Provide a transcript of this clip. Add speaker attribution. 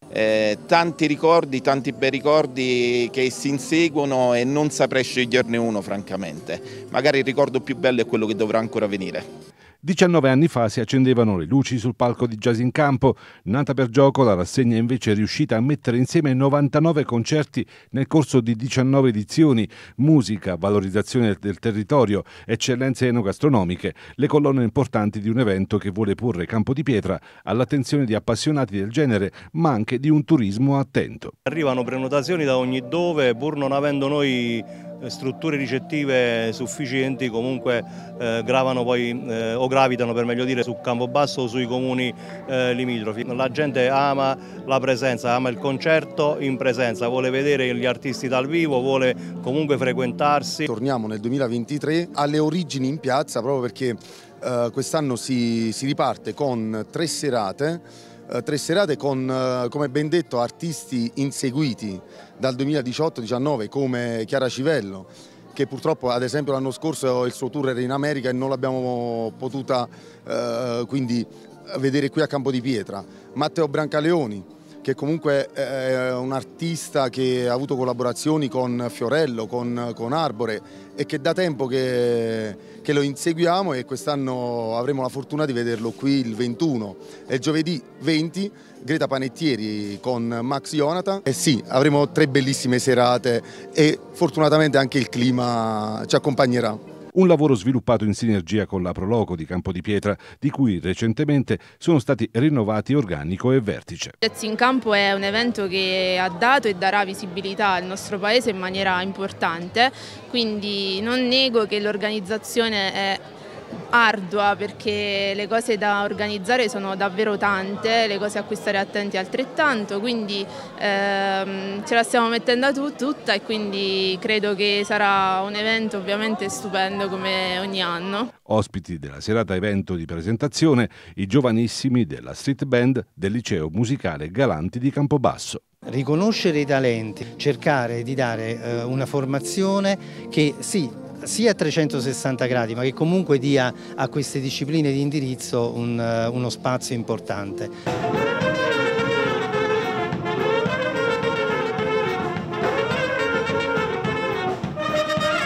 Speaker 1: tanti ricordi, tanti bei ricordi che si inseguono e non saprei sceglierne uno francamente. Magari il ricordo più bello è quello che dovrà ancora venire.
Speaker 2: 19 anni fa si accendevano le luci sul palco di Jazz in Campo. Nata per gioco, la rassegna invece è riuscita a mettere insieme 99 concerti nel corso di 19 edizioni. Musica, valorizzazione del territorio, eccellenze enogastronomiche, le colonne importanti di un evento che vuole porre Campo di Pietra all'attenzione di appassionati del genere, ma anche di un turismo attento.
Speaker 3: Arrivano prenotazioni da ogni dove, pur non avendo noi strutture ricettive sufficienti, comunque gravano poi o gravitano, per meglio dire, su Campobasso o sui comuni limitrofi. La gente ama la presenza, ama il concerto in presenza, vuole vedere gli artisti dal vivo, vuole comunque frequentarsi.
Speaker 4: Torniamo nel 2023 alle origini in piazza, proprio perché quest'anno si riparte con tre serate con, come ben detto, artisti inseguiti dal 2018-19 come Chiara Civello, che purtroppo ad esempio l'anno scorso il suo tour era in America e non l'abbiamo potuta quindi vedere qui a Campo di Pietra. Matteo Brancaleoni, che comunque è un artista che ha avuto collaborazioni con Fiorello, con Arbore e che da tempo che lo inseguiamo, e quest'anno avremo la fortuna di vederlo qui il 21 e giovedì 20 Greta Panettieri con Max Jonathan. E sì, avremo tre bellissime serate e fortunatamente anche il clima ci accompagnerà.
Speaker 2: Un lavoro sviluppato in sinergia con la Proloco di Campo di Pietra, di cui recentemente sono stati rinnovati organico e vertice.
Speaker 5: Jazz in Campo è un evento che ha dato e darà visibilità al nostro paese in maniera importante, quindi non nego che l'organizzazione è ardua, perché le cose da organizzare sono davvero tante, le cose a cui stare attenti altrettanto, quindi ce la stiamo mettendo tutta e quindi credo che sarà un evento ovviamente stupendo come ogni anno.
Speaker 2: Ospiti della serata evento di presentazione i giovanissimi della street band del liceo musicale Galanti di Campobasso.
Speaker 6: Riconoscere i talenti, cercare di dare una formazione che sì, sia a 360 gradi, ma che comunque dia a queste discipline di indirizzo uno spazio importante.